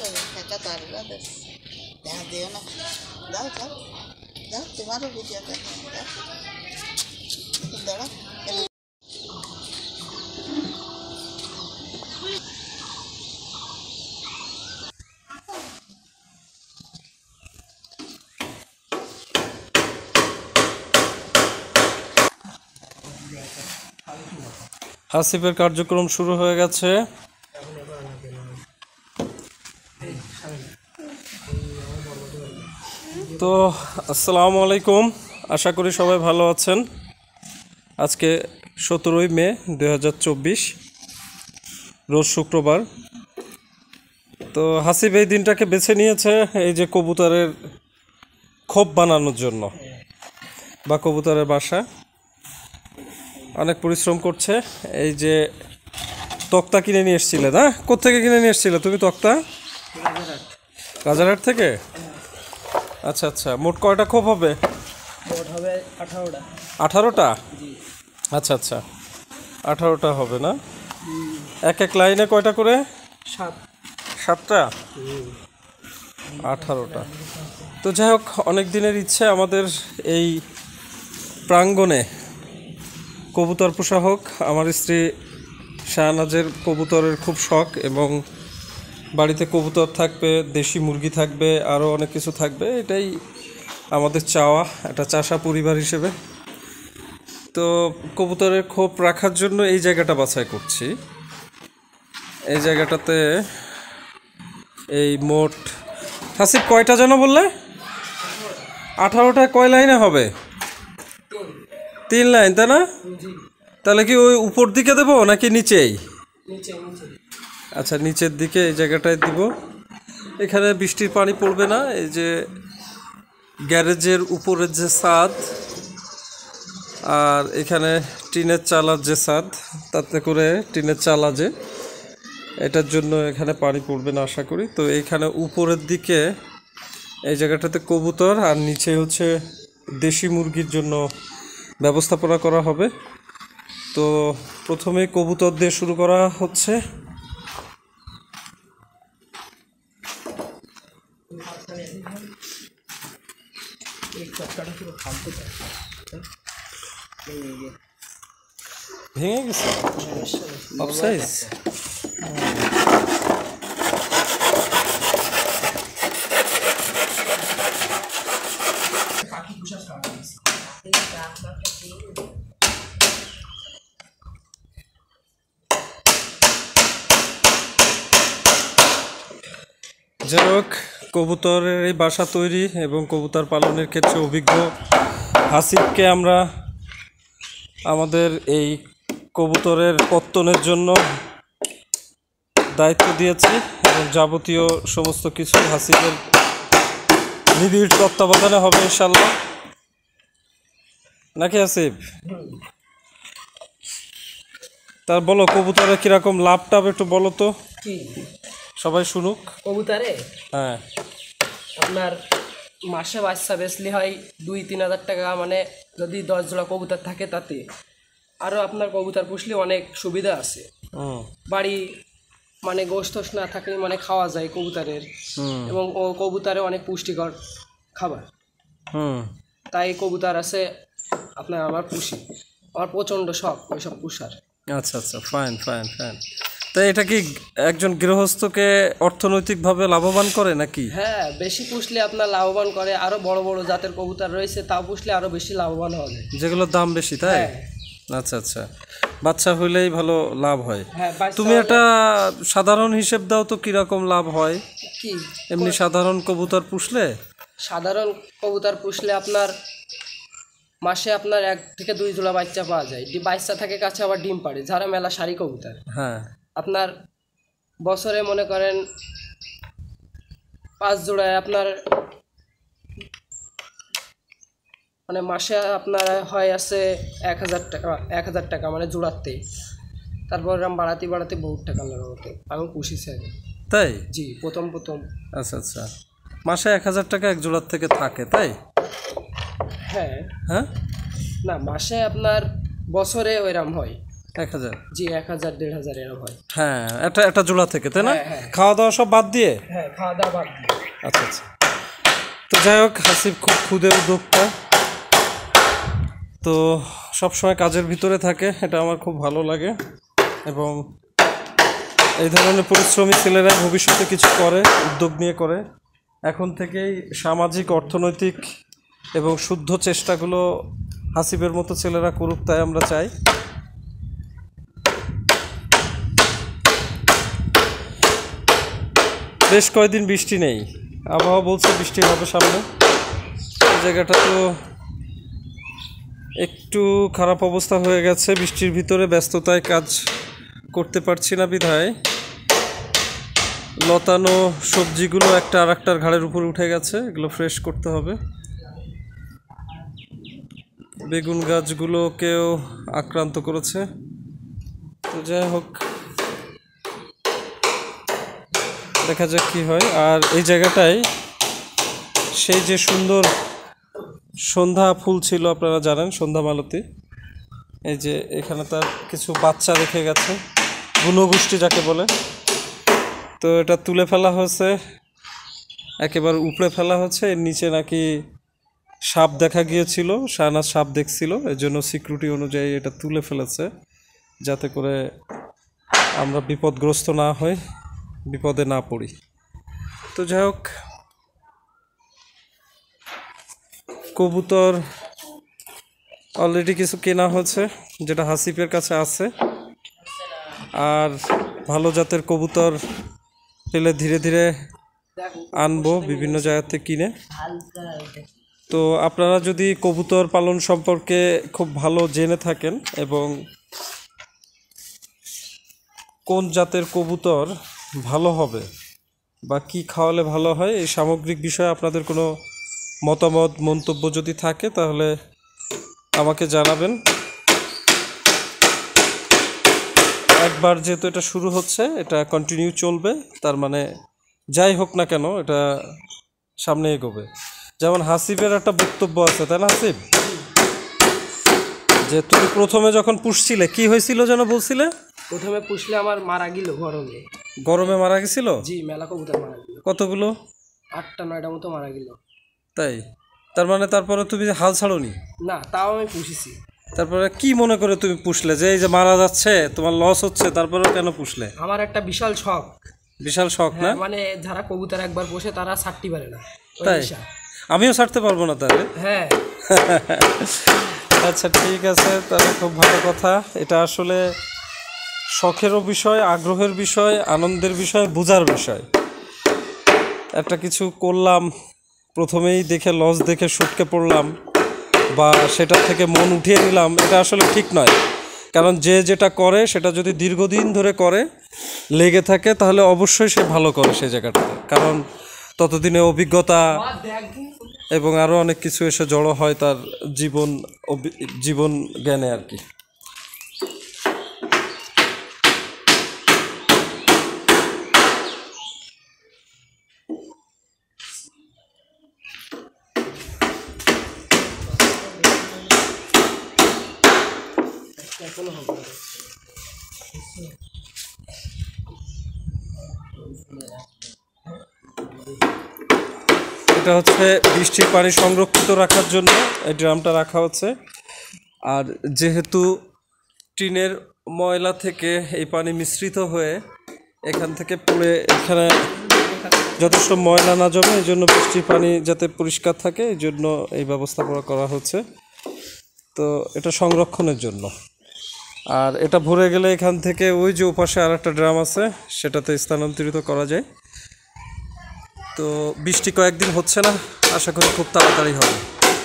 Acá está arriba. Déjate una. Dale, dale. Dale, te mando video. Dale. হাসিবের কার্যক্রম শুরু হয়ে গেছে। তো আসসালামু আলাইকুম, আশা করি সবাই ভালো আছেন। আজকে 17ই মে 2024, রোজ শুক্রবার। তো হাসিব এই দিনটাকে বেছে নিয়েছে এই যে কবুতরের খোপ বানানোর জন্য, বা কবুতরের বাসা। অনেক পরিশ্রম করছে। এই যে তক্তা কিনে নিয়ে এসেছিলে না? কোত্থেকে কিনে নিয়ে এসেছিলে তুমি তক্তা? রাজারহাট থেকে। আচ্ছা আচ্ছা, মোট কয়টা খোপ হবে? মোট হবে 18টা। 18টা? আচ্ছা আচ্ছা, 18টা হবে না? এক এক লাইনে কয়টা করে? 7টা। 18টা। তো যাই হোক, অনেক দিনের ইচ্ছে আমাদের এই প্রাঙ্গণে কবুতর পোষা হোক। আমার স্ত্রী শাহনাজের কবুতরের খুব শখ, এবং বাড়িতে কবুতর থাকবে, দেশি মুরগি থাকবে, আরও অনেক কিছু থাকবে। এটাই আমাদের চাওয়া, একটা চাষা পরিবার হিসেবে। তো কবুতরের খোপ রাখার জন্য এই জায়গাটা বাছাই করছি। এই জায়গাটাতে এই মোট হাসিব কয়টা যেন বললে? 18টা। কয় লাইনে হবে? 3 লাইন, তাই না? তাহলে কি ওই উপর দিকে দেবো নাকি নিচেই? আচ্ছা, নিচের দিকে এই জায়গাটায় দিব। এখানে বৃষ্টির পানি পড়বে না। এই যে গ্যারেজের উপরের যে ছাদ, আর এখানে টিনের চালার যে ছাদ, তাতে করে টিনের চালা যে, এটার জন্য এখানে পানি পড়বে না আশা করি। তো এইখানে উপরের দিকে এই জায়গাটাতে কবুতর, আর নিচে হচ্ছে দেশি মুরগির জন্য ব্যবস্থাপনা করা হবে। তো প্রথমে কবুতর দিয়ে শুরু করা হচ্ছে। ভেঙে গেছে অফ সাইজ। যাই হোক, কবুতরের এই বাসা তৈরি এবং কবুতর পালনের ক্ষেত্রে অভিজ্ঞ হাসিবকে আমরা আমাদের এই কবুতরের পত্তনের জন্য দায়িত্ব দিয়েছি, এবং যাবতীয় সমস্ত কিছু হাসিবের নিবিড় তত্ত্বাবধানে হবে ইনশাল্লাহ, নাকি হাসিব? তার বলো, কবুতরে কিরকম লাভ টাভ একটু বলো তো, সবাই শুনুক। কবুতরে হ্যাঁ, আপনার মাসে বাচ্চা বেচলে হয় 2-3 হাজার টাকা। মানে যদি 10 জোড়া কবুতর থাকে, তাতে আরও আপনার কবুতর পুষলে অনেক সুবিধা আছে। বাড়ি মানে গোশত না থাকলে মানে খাওয়া যায় কবুতরের, এবং কবুতরে অনেক পুষ্টিকর খাবার। তাই কবুতর আছে আপনার, আমার পুষি, আমার প্রচণ্ড শখ ওইসব পুষার। আচ্ছা আচ্ছা, ফাইন ফাইন ফাইন। তো এটা কি একজন গৃহস্থকে অর্থনৈতিকভাবে লাভবান করে নাকি? হ্যাঁ, বেশি পুষলে আপনার লাভবান করে। আরও বড় বড় জাতের কবুতর রয়েছে, তাও পুষলে আরও বেশি লাভবান হবে, যেগুলোর দাম বেশি, তাই? আচ্ছা আচ্ছা, বাচ্চা হইলেই ভালো লাভ হয়। হ্যাঁ, তুমি একটা সাধারণ হিসেব দাও তো, কিরকম লাভ হয় কি এমনি সাধারণ কবুতর পুষলে? সাধারণ কবুতর পুষলে আপনার মাসে আপনার 1 থেকে 2 জোড়া বাচ্চা পাওয়া যায়। বাচ্চা থাকে কাছে, আবার ডিম পাড়ে, যারা মেলা সারি কবুতর। হ্যাঁ, আপনার বছরে মনে করেন 5 জোড়ায় আপনার মানে মাসে আপনার হয় আছে 1000 টাকা। 1000 টাকা মানে জোড়াতে। তারপর বাড়াতে বাড়াতে বহুত টাকা লাগাতে আমি পুষিছি আগে, তাই? জি, প্রথম। আচ্ছা আচ্ছা, মাসে 1000 টাকা এক জোড়ার থেকে থাকে, তাই? হ্যাঁ হ্যাঁ, না, মাসে আপনার বছরে ওইরকম হয়। 1000? জি 1000 1500 এরকম হয়। হ্যাঁ, একটা জোড়া থেকে, তাই না? হ্যাঁ, হ্যাঁ। খাওয়া দাওয়া সব বাদ দিয়ে? হ্যাঁ, খাওয়া দাওয়া বাদ দিয়ে। আচ্ছা আচ্ছা। তো যাই হোক, হাসিব খুব ক্ষুদে উদ্যোক্তা, তো সবসময় কাজের ভিতরে থাকে, এটা আমার খুব ভালো লাগে। এবং এই ধরনের পরিশ্রমী ছেলেরা ভবিষ্যতে কিছু করে, উদ্যোগ নিয়ে করে। এখন থেকেই সামাজিক, অর্থনৈতিক এবং শুদ্ধ চেষ্টাগুলো হাসিবের মতো ছেলেরা করুক, তাই আমরা চাই। বেশ কয়েকদিন বৃষ্টি নেই, আবহাওয়া বলছে বৃষ্টি হবে সামনে। এই জায়গাটা তো একটু খারাপ অবস্থা হয়ে গেছে, বৃষ্টির ভিতরে ব্যস্ততায় কাজ করতে পারছি না বিধায় লতানো সবজিগুলো একটা আর একটার ঘাড়ের উপরে উঠে গেছে, এগুলো ফ্রেশ করতে হবে। বেগুন গাছগুলোকেও আক্রান্ত করেছে। তো যাই হোক, দেখা যাক কী হয়। আর এই জায়গাটায় সেই যে সুন্দর সন্ধ্যা ফুল ছিল, আপনারা জানেন, সন্ধ্যা মালতী, এই যে এখানে তার কিছু বাচ্চা রেখে গেছে, গুণগোষ্ঠী যাকে বলে। তো এটা তুলে ফেলা হয়েছে, একেবারে উপড়ে ফেলা হচ্ছে। এর নিচে নাকি সাপ দেখা গিয়েছিল, শাহনাজ সাপ দেখছিল, এর জন্য সিকিউরিটি অনুযায়ী এটা তুলে ফেলেছে, যাতে করে আমরা বিপদগ্রস্ত না হই, বিপদে না পড়ি। তো যাই হোক, কবুতর অলরেডি কিছু কেনা হয়েছে, যেটা হাসিফের কাছে আছে। আর ভালো জাতের কবুতর পেলে ধীরে ধীরে আনবো বিভিন্ন জায়গা থেকে কিনে। তো আপনারা যদি কবুতর পালন সম্পর্কে খুব ভালো জেনে থাকেন এবং কোন জাতের কবুতর ভালো হবে বা কি খাওয়ালে ভালো হয়, এই সামগ্রিক বিষয়ে আপনাদের কোনো মতামত, মন্তব্য যদি থাকে তাহলে আমাকে জানাবেন। একবার যেহেতু এটা শুরু হচ্ছে, এটা কন্টিনিউ চলবে, তার মানে যাই হোক না কেন এটা সামনে এগোবে। যেমন হাসিবের একটা বক্তব্য আছে, তাই না হাসিব? যে তুমি প্রথমে যখন পুষছিলে কি হয়েছিল যেন বলছিলে? প্রথমে পুষলে আমার মারা গেল গরমে। গরমে মারা গেছিল? জি, মেলা কবুতর মারা গেল। কতগুলো? 8টা 9টা মতো মারা গেল। তাই? তার মানে তারপরে তুমি হাল ছাড়োনি? না, তাও আমি পুষেছি। তারপরে কি মনে করে তুমি পুষলে যে এই যে মারা যাচ্ছে, তোমার লস হচ্ছে, তারপরেও কেন পুষলে? আমার একটা বিশাল শখ। বিশাল শখ না? মানে যারা কবুতর একবার পোষে তারা ছাড়তে পারে না। তাই? আমিও ছাড়তে পারবো না তাহলে? হ্যাঁ। আচ্ছা, ঠিক আছে, তাহলে খুব ভালো কথা। এটা আসলে শখেরও বিষয়, আগ্রহের বিষয়, আনন্দের বিষয়, বোঝার বিষয়। একটা কিছু করলাম, প্রথমেই দেখে লস দেখে সটকে পড়লাম বা সেটা থেকে মন উঠিয়ে নিলাম, এটা আসলে ঠিক নয়। কারণ যে যেটা করে সেটা যদি দীর্ঘদিন ধরে করে, লেগে থাকে, তাহলে অবশ্যই সে ভালো করে সেই জায়গাটাতে। কারণ ততদিনে অভিজ্ঞতা এবং আরও অনেক কিছু এসে জড়ো হয় তার জীবন জ্ঞানে আর কি। এটা হচ্ছে বৃষ্টির পানি সংরক্ষিত রাখার জন্য এই ড্রামটা রাখা হচ্ছে। আর যেহেতু টিনের ময়লা থেকে এই পানি মিশ্রিত হয়ে এখান থেকে পড়ে এখানে যথেষ্ট ময়লা না জমে, এই জন্য বৃষ্টির পানি যাতে পরিষ্কার থাকে এই জন্য এই ব্যবস্থাপনা করা হচ্ছে। তো এটা সংরক্ষণের জন্য। আর এটা ভরে গেলে এখান থেকে ওই যে ওপাশে আর একটা ড্রাম আছে সেটাতে স্থানান্তরিত করা যায়। তো বৃষ্টি কয়েকদিন হচ্ছে না, আশা করি খুব তাড়াতাড়ি হবে।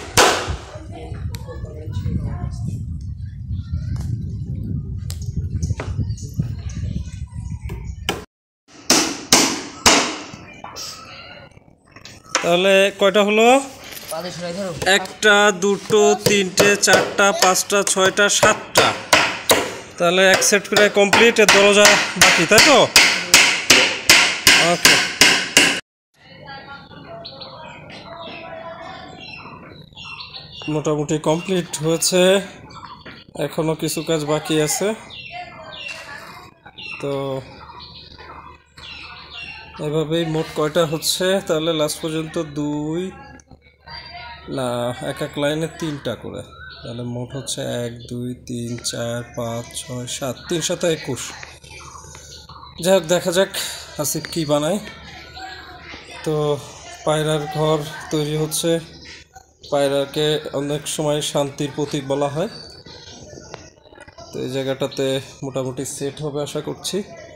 তাহলে কয়টা হলো? 1টা 2টো 3টে 4টা 5টা 6টা 7টা। তাহলে এক সেট করে কমপ্লিট, এর দরজা বাকি, তাই তো? ওকে, মোটামুটি কমপ্লিট হয়েছে, এখনো কিছু কাজ বাকি আছে। তো এভাবেই মোট কয়টা হচ্ছে তাহলে লাস্ট পর্যন্ত দুই না এক এক লাইনে 3টা করে, তাহলে মোট হচ্ছে 1 2 3 4 5 6 7 3 7 21। যাই হোক দেখা যাক আসিফ কী বানায়। তো পায়রার ঘর তৈরি হচ্ছে। পায়রাকে অনেক সময় শান্তির প্রতীক বলা হয়, তো এই জায়গাটাতে মোটামুটি সেট হবে আশা করছি।